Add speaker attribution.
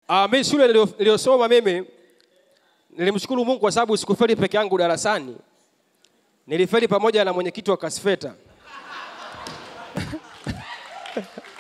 Speaker 1: Mimi shule niliyosoma mimi nilimshukuru Mungu kwa sababu sikufeli peke yangu darasani. Nilifeli pamoja na mwenyekiti wa Kasfeta.